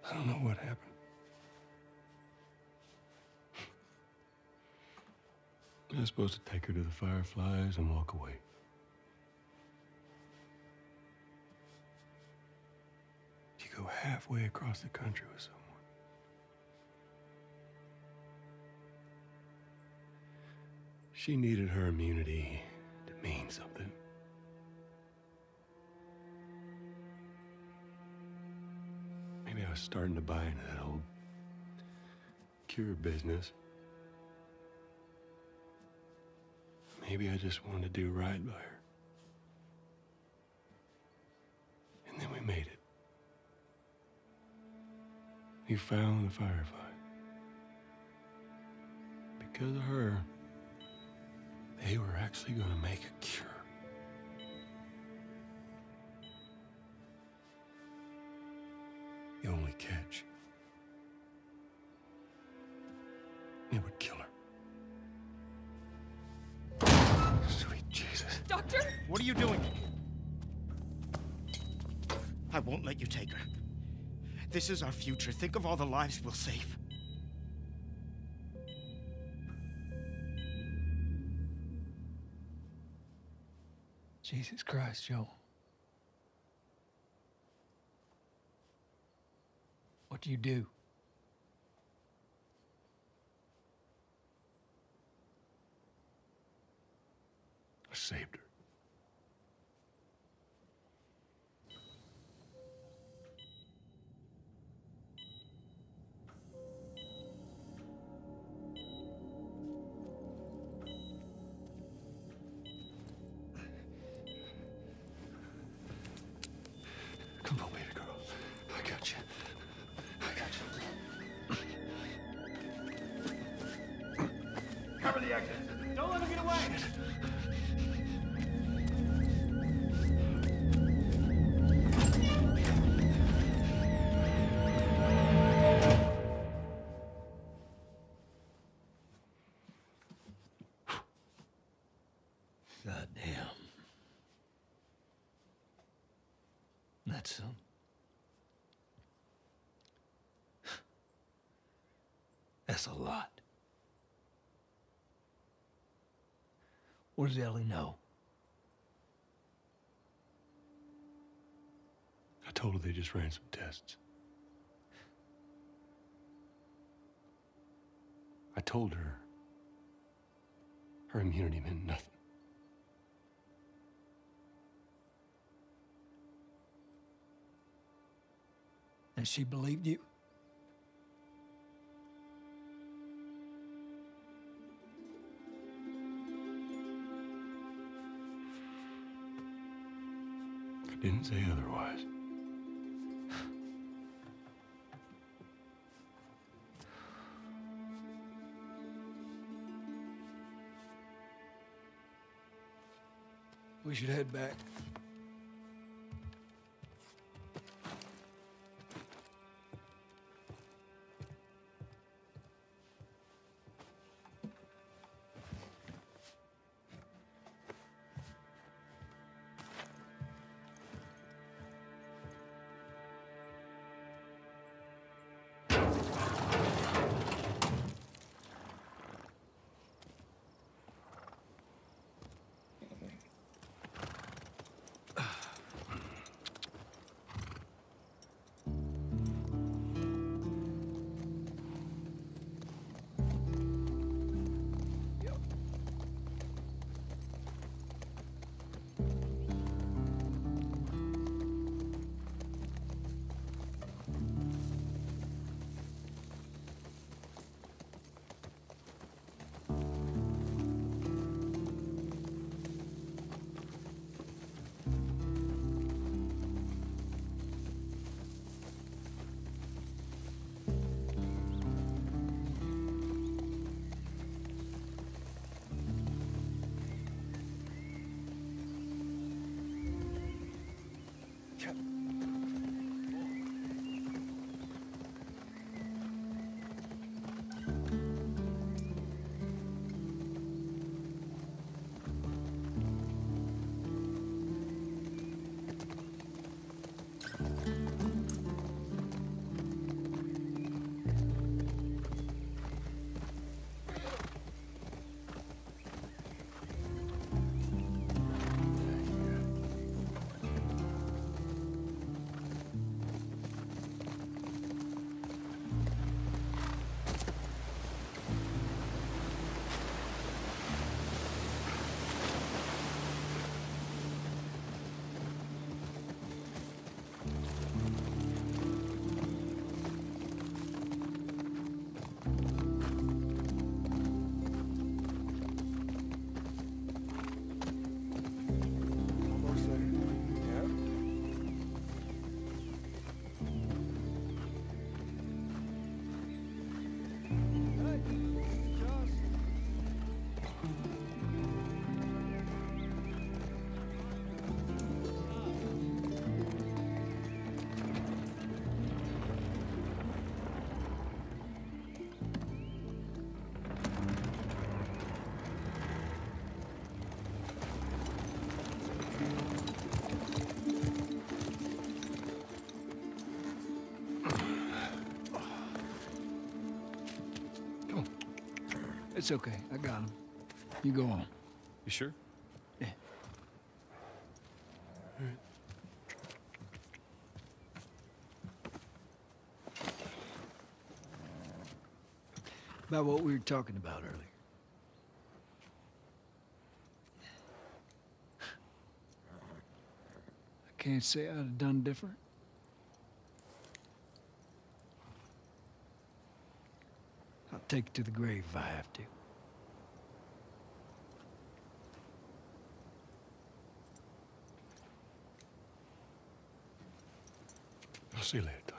I don't know what happened. I was supposed to take her to the Fireflies and walk away. You go halfway across the country with someone. She needed her immunity to mean something. Maybe I was starting to buy into that old cure business. Maybe I just wanted to do right by her. And then we made it. We found the Firefly. Because of her, they were actually going to make a cure. The only catch, it would kill her. Sweet Jesus. Doctor? What are you doing? I won't let you take her. This is our future. Think of all the lives we'll save. Jesus Christ, Joe. What do you do? I saved her. Come on, baby girl. I got you. I got you. Cover the exit. Don't let him get away. Goddamn. That's some. That's a lot. What does Ellie know? I told her they just ran some tests. I told her her immunity meant nothing. And she believed you? I didn't say otherwise. We should head back. It's okay. I got him. You go on. You sure? Yeah. All right. About what we were talking about earlier. I can't say I'd have done different. I'll take it to the grave if I have to. I'll see you later, Tom.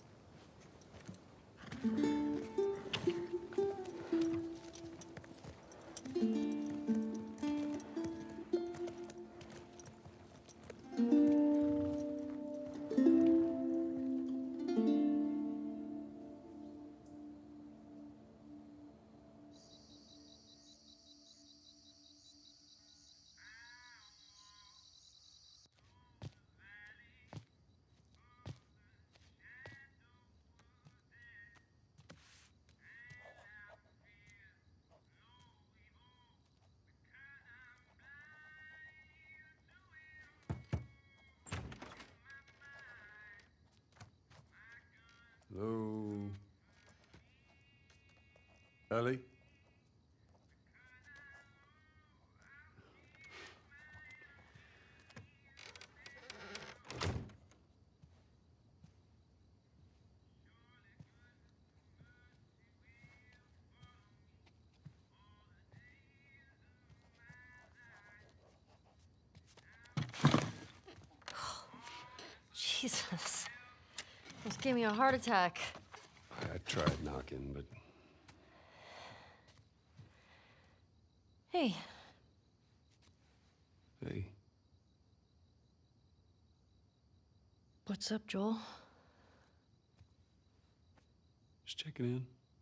Hello? Ellie? Jesus. Almost gave me a heart attack. I tried knocking, but Hey, hey, what's up, Joel? just checking in.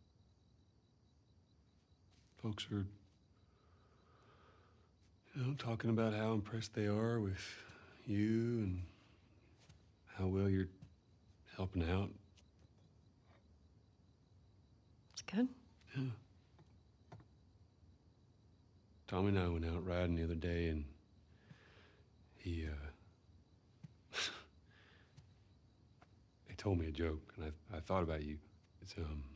Folks are, talking about how impressed they are with you and how well you're helping out. It's good. Yeah. Tommy and I went out riding the other day, and he told me a joke, and I thought about you. It's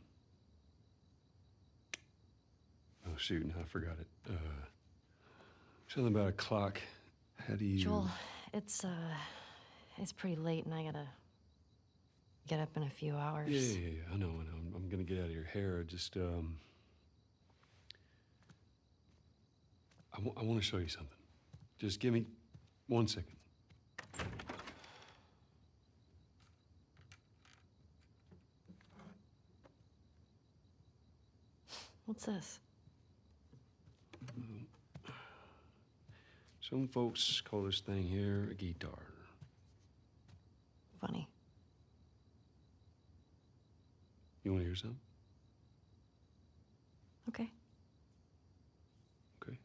oh shoot, now I forgot it. Something about a clock. How do you? Joel, it's pretty late, and I gotta get up in a few hours. Yeah. I know. I'm gonna get out of your hair. Just I want to show you something. Just give me 1 second. What's this? Some folks call this thing here a guitar. Funny. You want to hear something? Okay. Okay.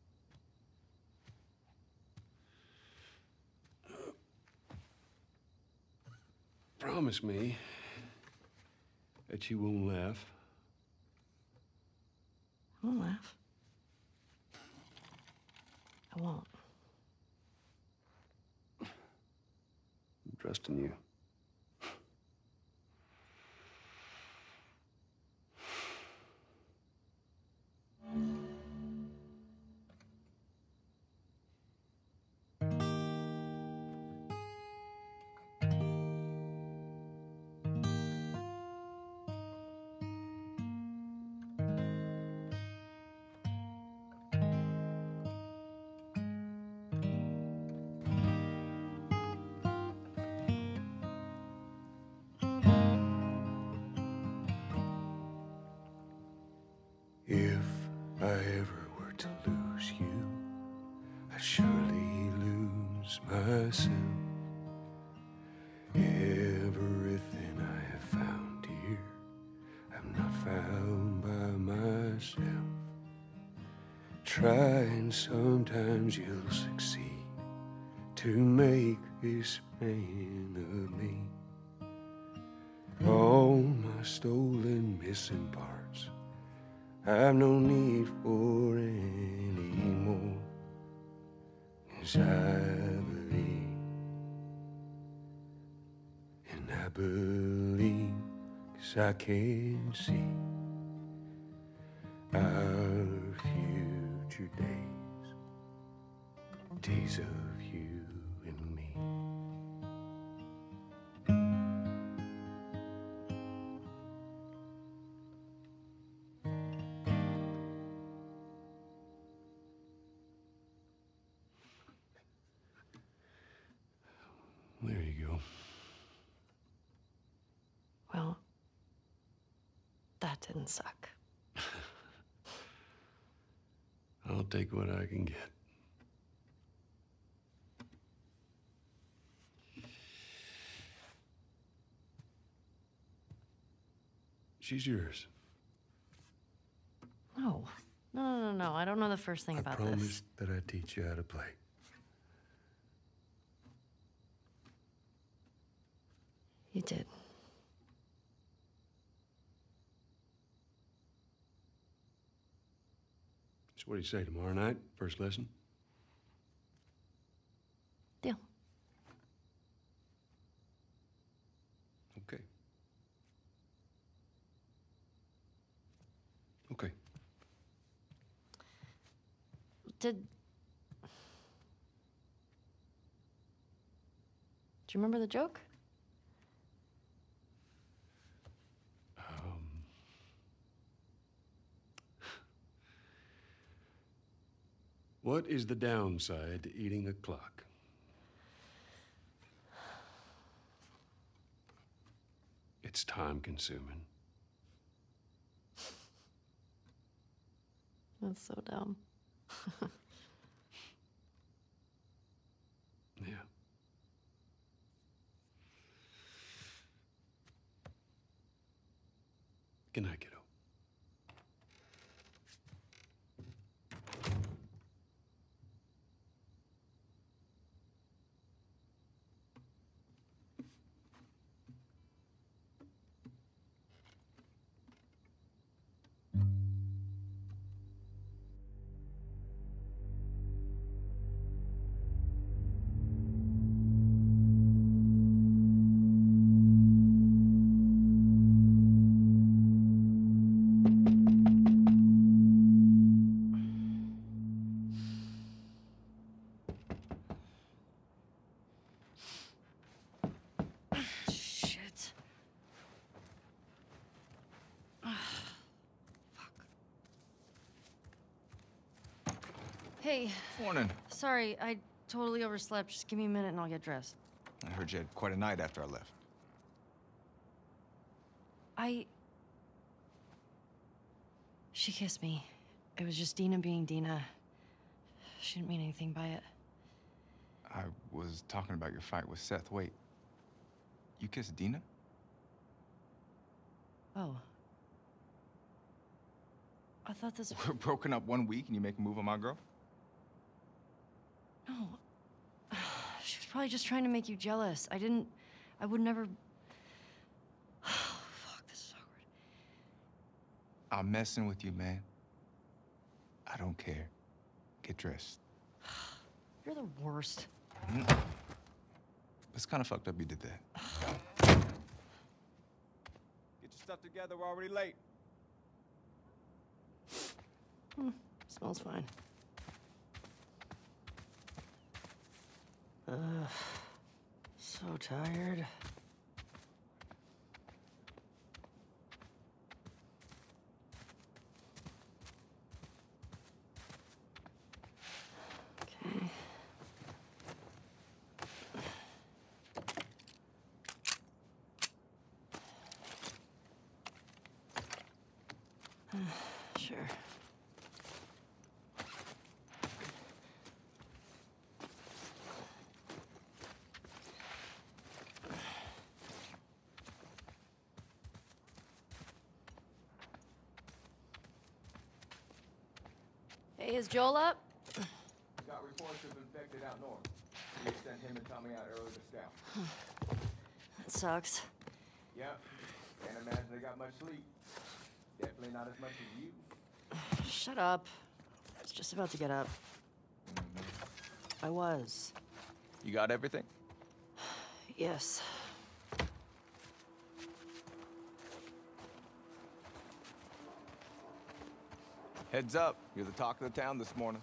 Promise me that you won't laugh. I won't laugh. I won't. I'm trusting you. If I ever were to lose you, I'd surely lose myself. Everything I have found here, I'm not found by myself. Try and sometimes you'll succeed to make this man of me. All my stolen missing parts, I've no need for any more. 'Cause I believe, and I believe 'cause I can see our future days, days of you and me. There you go. Well, that didn't suck. I'll take what I can get. She's yours. No. No. I don't know the first thing I about promised this. that I'd teach you how to play. You did. So what do you say, tomorrow night? First lesson? Deal. Okay. Okay. Do you remember the joke? What is the downside to eating a clock? It's time consuming. That's so dumb. Yeah. Good night, kiddo. Shit. Hey, Morning. sorry, I totally overslept. Just give me a minute and I'll get dressed. I heard you had quite a night after I left. She kissed me. It was just Dina being Dina. She didn't mean anything by it. I was talking about your fight with Seth. Wait, you kissed Dina? Oh. I thought this... We're broken up 1 week and you make a move on my girl? No. She was probably just trying to make you jealous. I would never... Oh, fuck, this is awkward. I'm messing with you, man. I don't care. Get dressed. You're the worst. It's kind of fucked up you did that. Get your stuff together, we're already late. Smells fine. So tired. Okay. Sure. Hey, is Joel up? Got reports of infected out north. We sent him and Tommy out early to scout. That sucks. Yep. Can't imagine they got much sleep. Definitely not as much as you. Shut up. I was just about to get up. I was. You got everything? Yes. Heads up, you're the talk of the town this morning.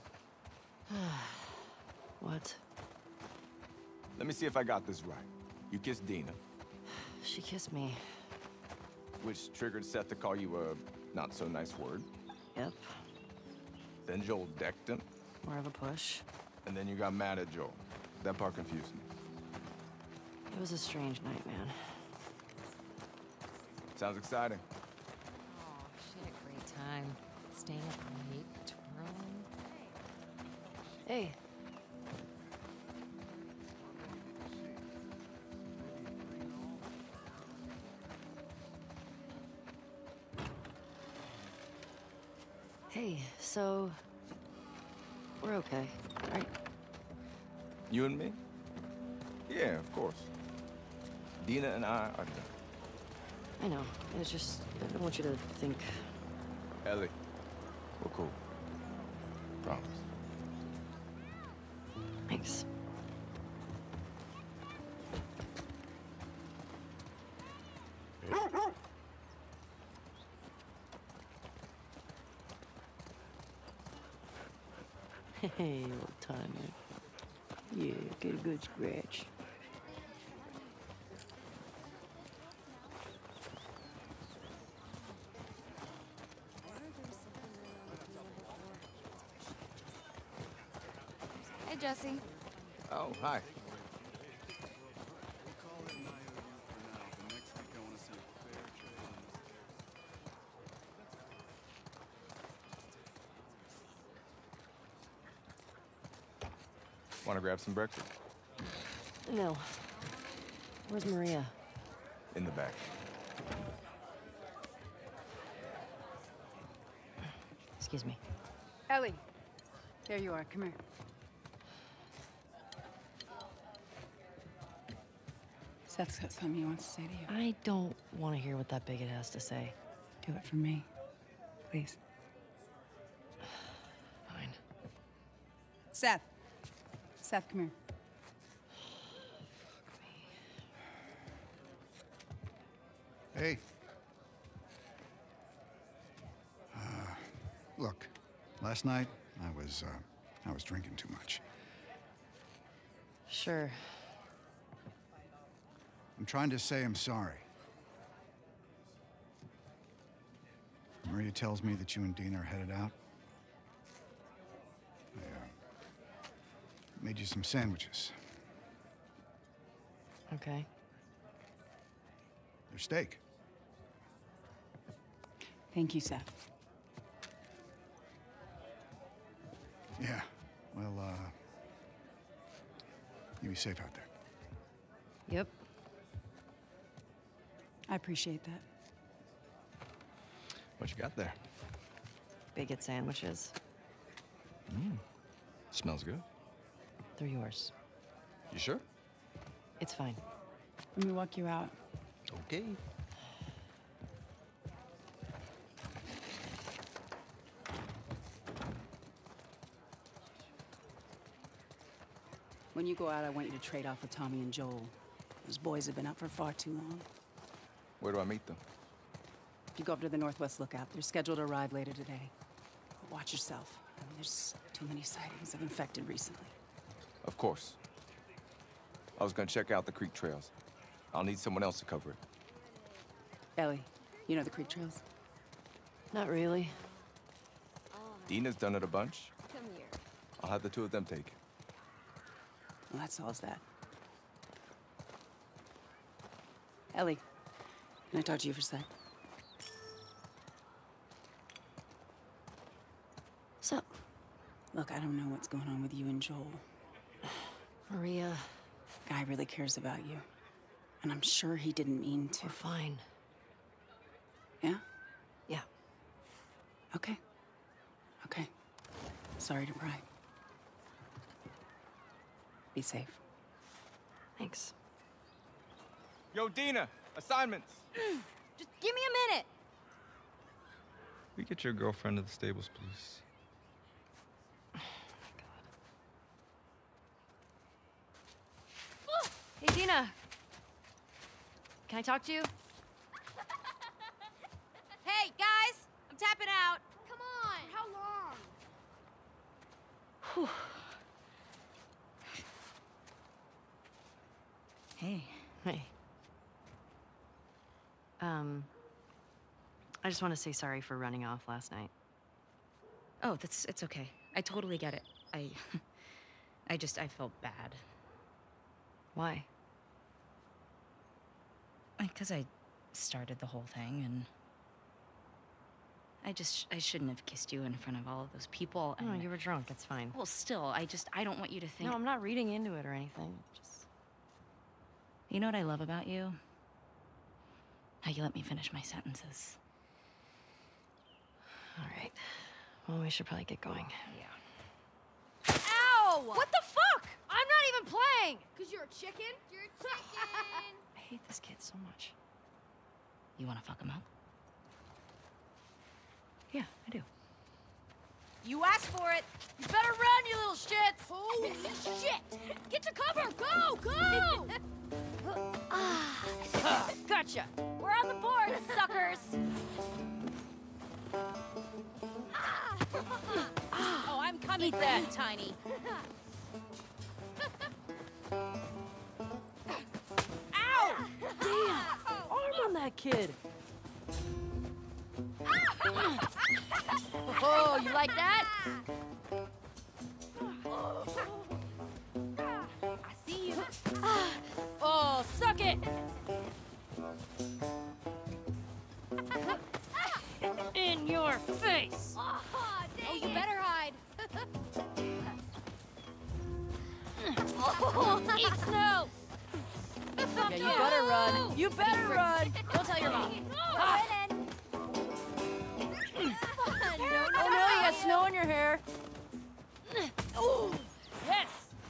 What? Let me see if I got this right. You kissed Dina, She kissed me. which triggered Seth to call you a not-so-nice word. Yep. Then Joel decked him, More of a push. and then you got mad at Joel. That part confused me. It was a strange night, man. Sounds exciting. Oh, she had a great time. Staying up late, twirling. Hey. Hey, so we're okay, right? You and me? Yeah, of course. Dina and I are done. I know. It's just I don't want you to think. Ellie, we're cool. Promise. Thanks. Hey, old timer. Yeah, get a good scratch. Hey, Jesse. Oh, hi. Want to grab some breakfast? No. Where's Maria? In the back. Excuse me. Ellie, there you are. Come here. Seth's got something he wants to say to you. I don't want to hear what that bigot has to say. Do it for me, please. Fine. Seth. Seth, come here. Hey. Look, last night I was drinking too much. Sure. I'm trying to say I'm sorry. Maria tells me that you and Dina are headed out. I made you some sandwiches. Okay. They're steak. Thank you, Seth. Yeah. Well, you be safe out there. Yep. I appreciate that. What you got there? Bigot sandwiches. Smells good. They're yours. You sure? It's fine. Let me walk you out. Okay. When you go out, I want you to trade off with Tommy and Joel. Those boys have been up for far too long. Where do I meet them? If you go up to the Northwest Lookout, they're scheduled to arrive later today. But watch yourself. I mean, there's too many sightings of infected recently. Of course. I was gonna check out the creek trails. I'll need someone else to cover it. Ellie, you know the creek trails? Not really. Dina's done it a bunch. Come here. I'll have the two of them take it. Well, that solves that. Ellie, can I talk to you for a sec? What's up? Look, I don't know what's going on with you and Joel. Maria, Guy really cares about you. And I'm sure he didn't mean to. we're fine. Yeah? Yeah. Okay. Okay. Sorry to pry. Be safe. Thanks. Yo, Dina! Assignments! Just give me a minute. We get your girlfriend to the stables, please. Hey, Dina. Can I talk to you? Hey, guys! I'm tapping out. Come on! How long? Whew. Hey. Hey. I just want to say sorry for running off last night. Oh, it's okay. I totally get it. I felt bad. Why? Because I started the whole thing, and I shouldn't have kissed you in front of all of those people. And No, you were drunk. It's fine. Well, still, I don't want you to think. No, I'm not reading into it or anything. Just... You know what I love about you? How you let me finish my sentences. All right. Well, we should probably get going. Yeah. Ow! What the fuck? I'm not even playing! Cause you're a chicken? You're a chicken! I hate this kid so much. You want to fuck him up? Yeah, I do. You asked for it. You better run, you little shits! Holy shit! Get to cover! Go! Go! Gotcha! We're on the board, suckers! Oh, I'm coming Eat for that. you, Tiny. Ow! Damn! Arm on that kid! Oh, you like that? I see you. Oh, suck it! In your face! Oh, dang Oh, you better hide. Eat snow! Yeah, you better run. You better run! Don't tell your mom. Oh no, you got snow in your hair. Oh, yes!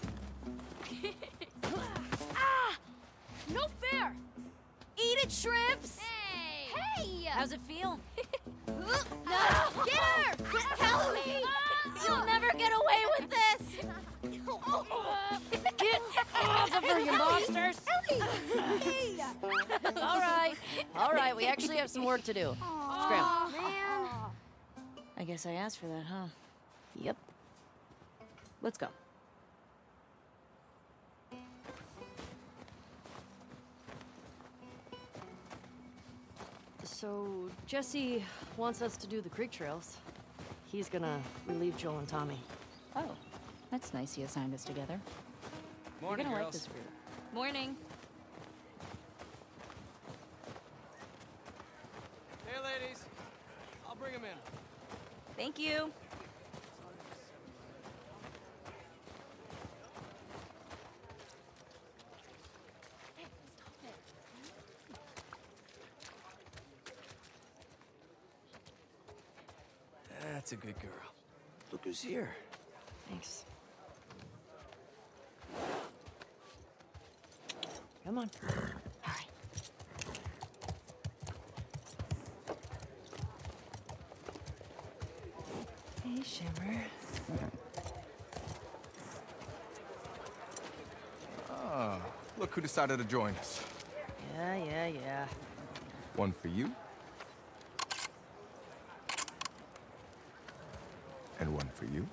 No fair! Eat it, shrimps! Hey! Hey! How's it feel? No! Get her! Tell me! You'll never get away with this! Get off of her, you monsters! All right, we actually have some work to do. Scram. Man! I guess I asked for that, huh? Yep. Let's go. So, Jesse wants us to do the creek trails. He's gonna relieve Joel and Tommy. Oh, that's nice he assigned us together. Morning, You're gonna like girls. this route. Morning. Hey, ladies. I'll bring them in. Thank you. That's a good girl. Look who's here. Thanks. Come on. All right. Hey, Shimmer. Ah, look who decided to join us. Yeah. One for you. And one for you.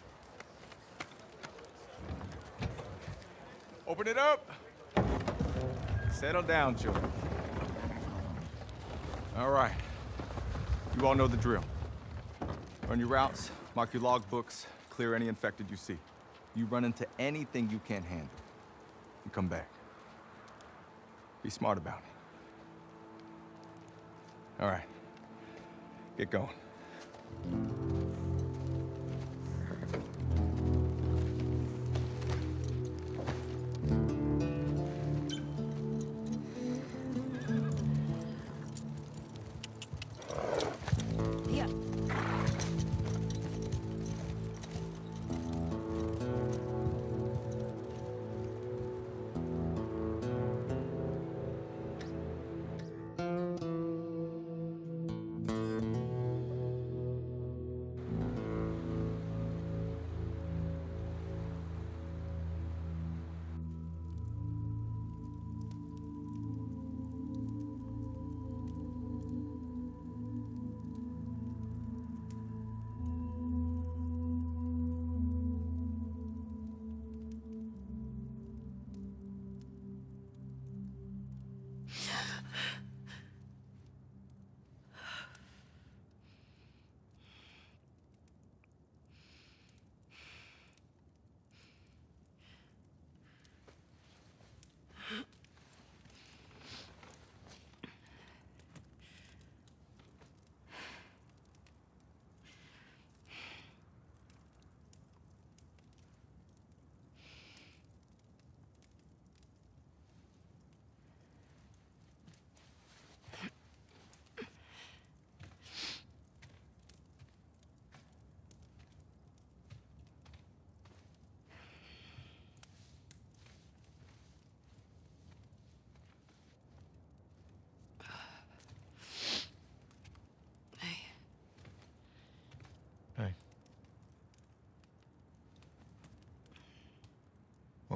Open it up. Settle down, children. All right. You all know the drill. Run your routes, mark your logbooks, clear any infected you see. You run into anything you can't handle, you come back. Be smart about it. All right. Get going. Yeah.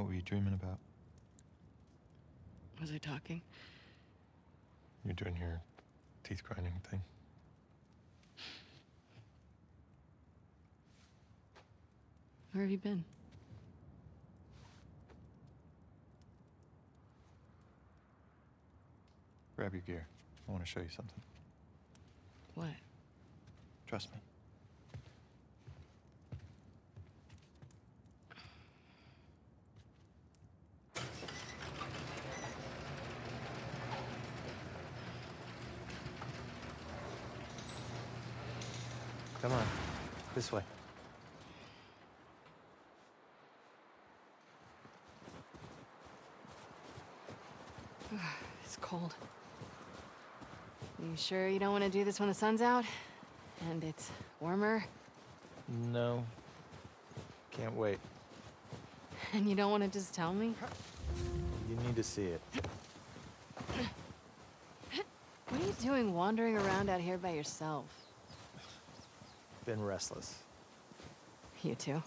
What were you dreaming about? Was I talking? You're doing your teeth grinding thing. Where have you been? Grab your gear. I want to show you something. What? Trust me. Come on. This way. It's cold. You sure you don't want to do this when the sun's out? And it's warmer? No. Can't wait. And you don't want to just tell me? You need to see it. What are you doing wandering around out here by yourself? Been restless. You too?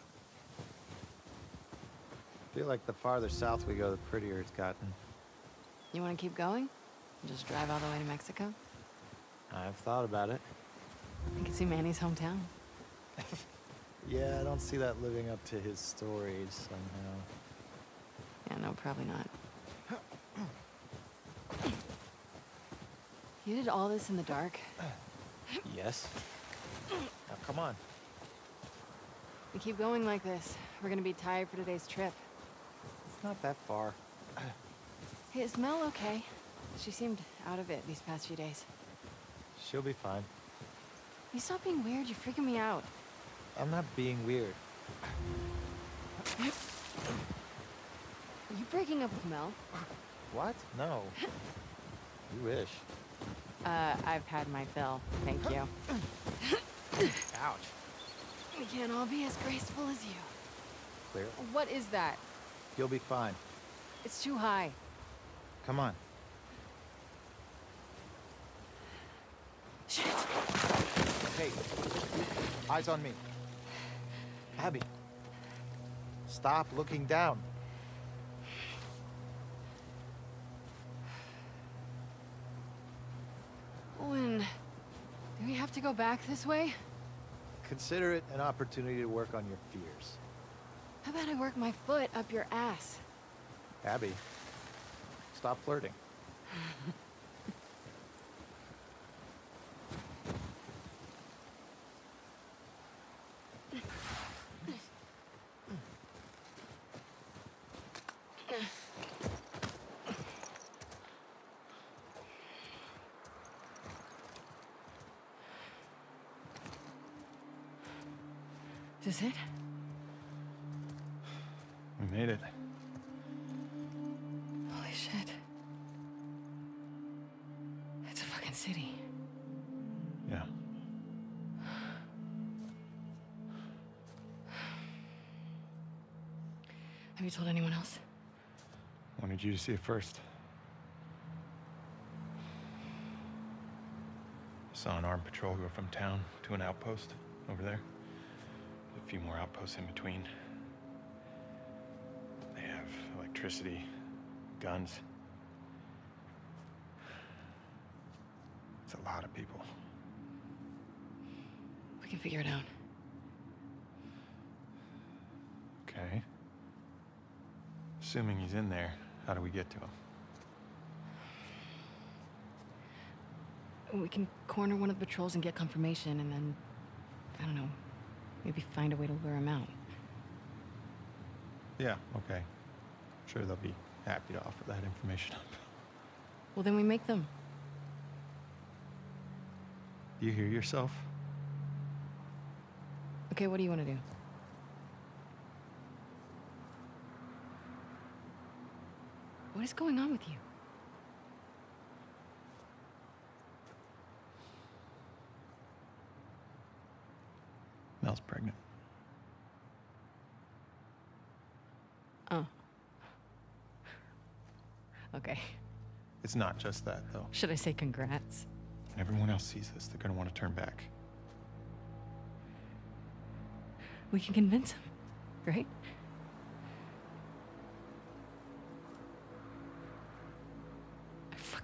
Feel like the farther south we go, the prettier it's gotten. You want to keep going? Just drive all the way to Mexico? I've thought about it. You can see Manny's hometown. Yeah, I don't see that living up to his stories somehow. Yeah, no, probably not. You did all this in the dark? Yes. Now, come on. We keep going like this, we're gonna be tired for today's trip. It's not that far. Hey, is Mel okay? She seemed out of it these past few days. She'll be fine. You stop being weird, you're freaking me out. I'm not being weird. Are you breaking up with Mel? What? No. You wish. I've had my fill, thank you. Ouch. We can't all be as graceful as you. Clear. What is that? You'll be fine. It's too high. Come on. Shit. Hey, eyes on me. Abby, stop looking down. Owen, do we have to go back this way? Consider it an opportunity to work on your fears. How about I work my foot up your ass? Abby, stop flirting. Is this it? We made it. Holy shit. It's a fucking city. Yeah. Have you told anyone else? Wanted you to see it first. Saw an armed patrol go from town to an outpost over there. A few more outposts in between. They have electricity, guns. It's a lot of people. We can figure it out. Okay. Assuming he's in there, how do we get to him? We can corner one of the patrols and get confirmation, and then, I don't know, maybe find a way to lure him out. Yeah, okay. I'm sure they'll be happy to offer that information up. Well, then we make them. Do you hear yourself? Okay, what do you want to do? What is going on with you? Mel's pregnant. Oh. Okay. It's not just that, though. Should I say congrats? When everyone else sees this, they're gonna want to turn back. We can convince him, right?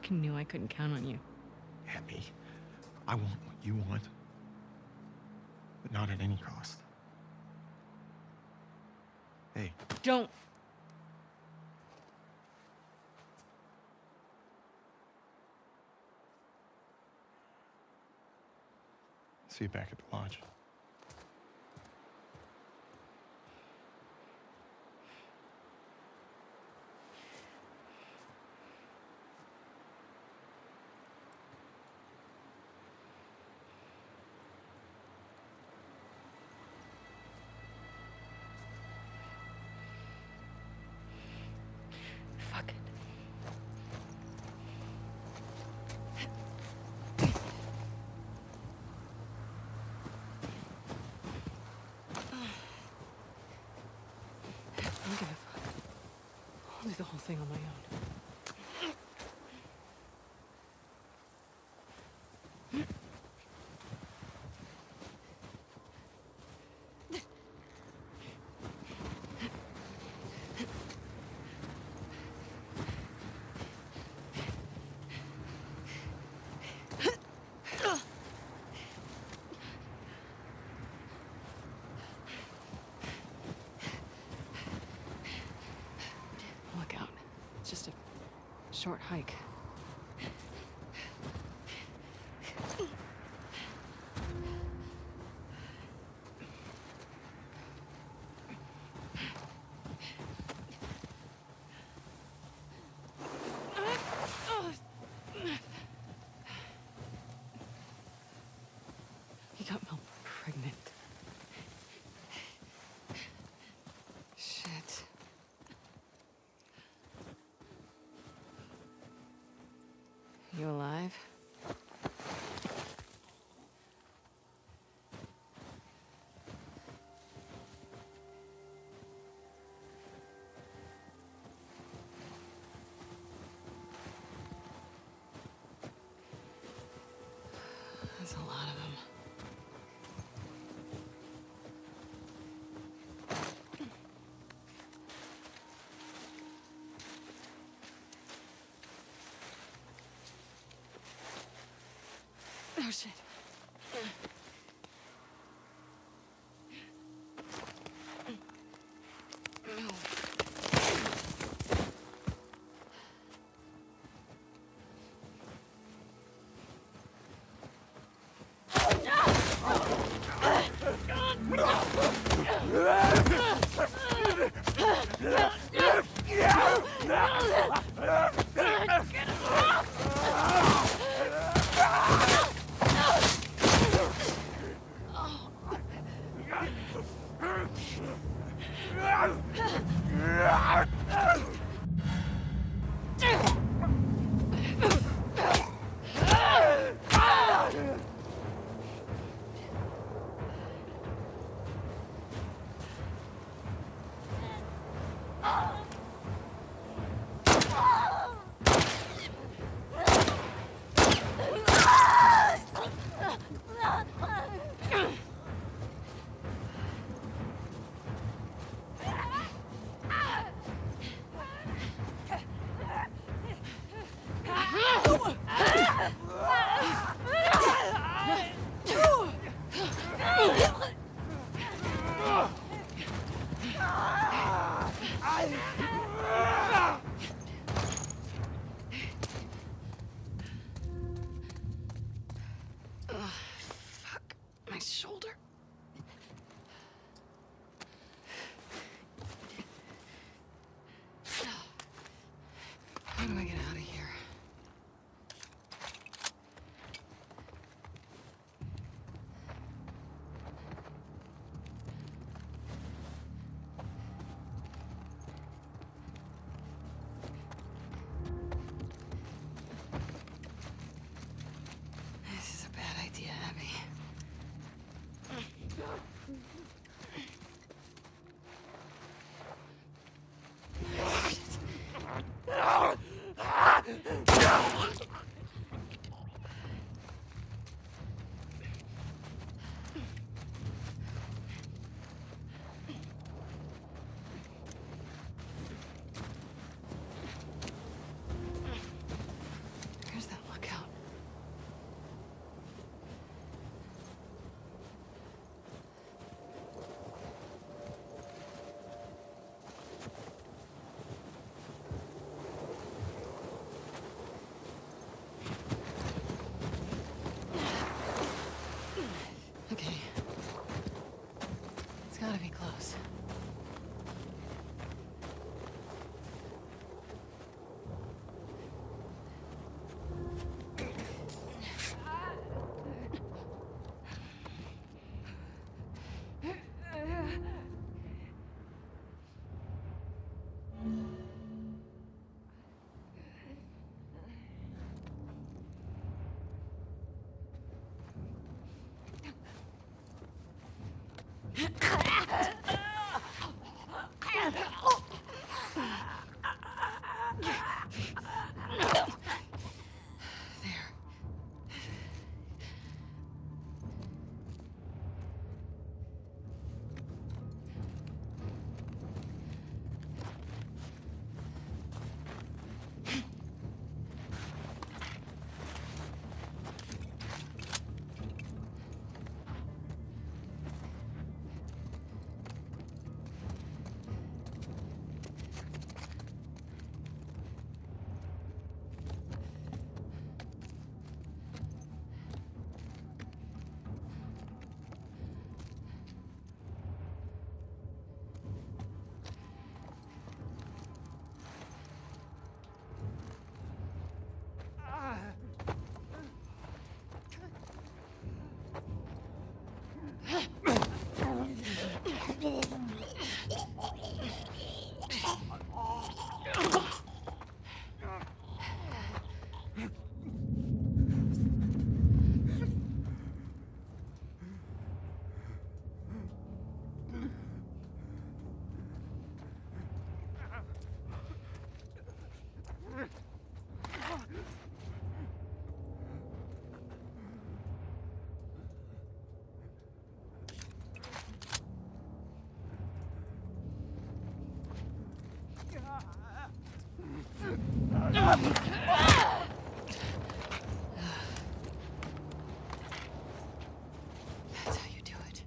I knew I couldn't count on you. Abby, I want what you want, but not at any cost. Hey. Don't. See you back at the lodge. Fuck it. I don't give a fuck. I'll do the whole thing on my own. Look out. It's just a short hike. He got Mel pregnant. Shit. You alive? There's a lot of them. Oh shit. Fuck. My shoulder. How do I get out of here? This is a bad idea, Abby. Shit. That's how you do it.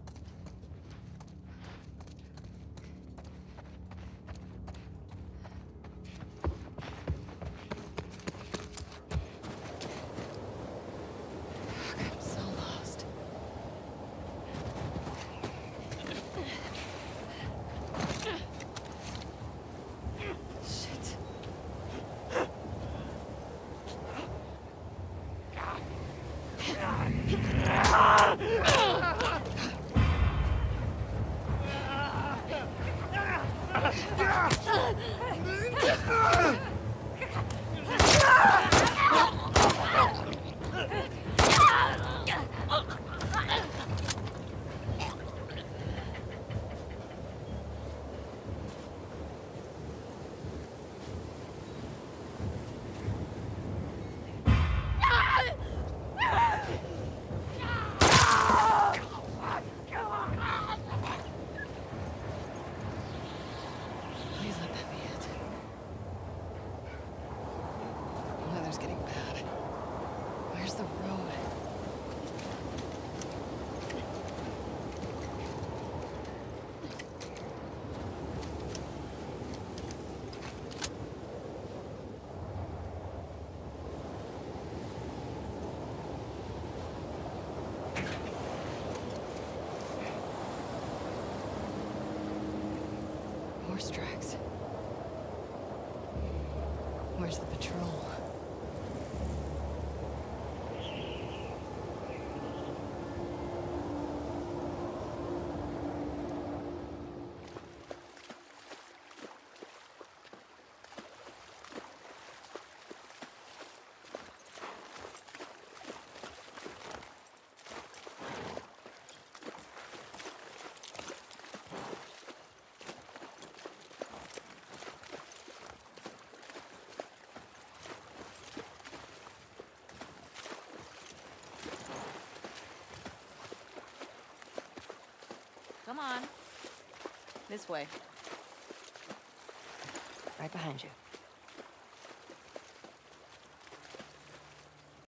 Fuck, I'm so lost. Shit. Please let that be it. The weather's getting bad. Where's the road? Horse tracks. Where's the patrol? Come on. This way. Right behind you.